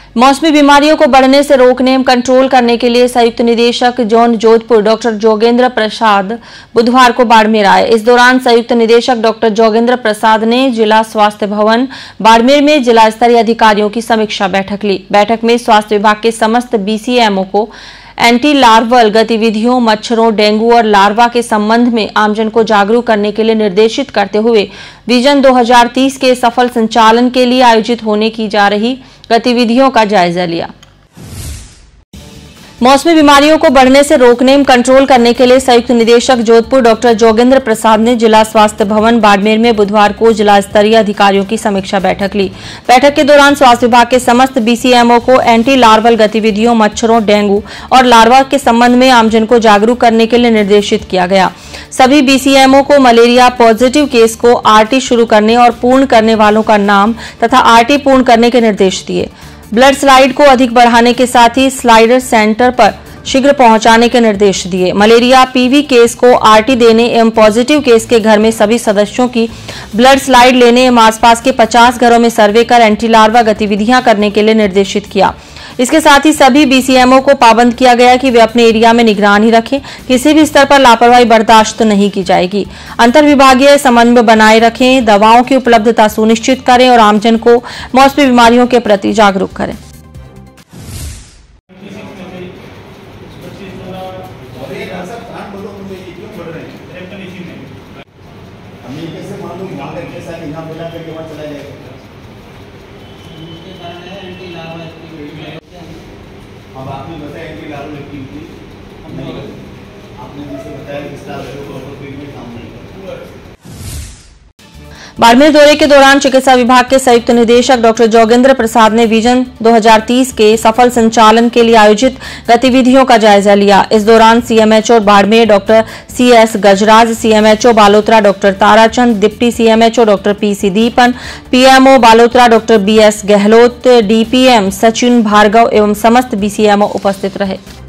मौसमी बीमारियों को बढ़ने से रोकने एवं कंट्रोल करने के लिए संयुक्त निदेशक जोन जोधपुर डॉक्टर जोगेंद्र प्रसाद बुधवार को बाड़मेर आए। इस दौरान संयुक्त निदेशक डॉक्टर जोगेंद्र प्रसाद ने जिला स्वास्थ्य भवन बाड़मेर में जिला स्तरीय अधिकारियों की समीक्षा बैठक ली। बैठक में स्वास्थ्य विभाग के समस्त BCMO को एंटी लार्वल गतिविधियों, मच्छरों, डेंगू और लार्वा के संबंध में आमजन को जागरूक करने के लिए निर्देशित करते हुए विजन 2030 के सफल संचालन के लिए आयोजित होने की जा रही गतिविधियों का जायजा लिया। मौसमी बीमारियों को बढ़ने से रोकने एवं कंट्रोल करने के लिए संयुक्त निदेशक जोधपुर डॉक्टर जोगेंद्र प्रसाद ने जिला स्वास्थ्य भवन बाड़मेर में बुधवार को जिला स्तरीय अधिकारियों की समीक्षा बैठक ली। बैठक के दौरान स्वास्थ्य विभाग के समस्त BCMO को एंटी लार्वल गतिविधियों, मच्छरों, डेंगू और लार्वा के संबंध में आमजन को जागरूक करने के लिए निर्देशित किया गया। सभी BCMO को मलेरिया पॉजिटिव केस को RT शुरू करने और पूर्ण करने वालों का नाम तथा RT पूर्ण करने के निर्देश दिए। ब्लड स्लाइड को अधिक बढ़ाने के साथ ही स्लाइडर सेंटर पर शीघ्र पहुंचाने के निर्देश दिए। मलेरिया PV केस को RT देने एवं पॉजिटिव केस के घर में सभी सदस्यों की ब्लड स्लाइड लेने एवं आसपास के 50 घरों में सर्वे कर एंटी लार्वा गतिविधियां करने के लिए निर्देशित किया। इसके साथ ही सभी BCMO को पाबंद किया गया कि वे अपने एरिया में निगरानी रखें। किसी भी स्तर पर लापरवाही बर्दाश्त नहीं की जाएगी। अंतर्विभागीय समन्वय बनाए रखें, दवाओं की उपलब्धता सुनिश्चित करें और आमजन को मौसमी बीमारियों के प्रति जागरूक करें। अब आपने बताया एंटी लार्वल एक्टिविटी नहीं करती, आपने जैसे बताया कि स्टाफ में काम नहीं करता। बाड़मेर दौरे के दौरान चिकित्सा विभाग के संयुक्त निदेशक डॉक्टर जोगेंद्र प्रसाद ने विजन 2030 के सफल संचालन के लिए आयोजित गतिविधियों का जायजा लिया। इस दौरान CMHO Barmer doctor CS Gajraj, CMHO Balotra doctor Tarachand, deputy CMHO doctor PC Deepan, PMO Balotra doctor BS Gehlot, DPM Sachin Bhargava एवं समस्त BCMO उपस्थित रहे।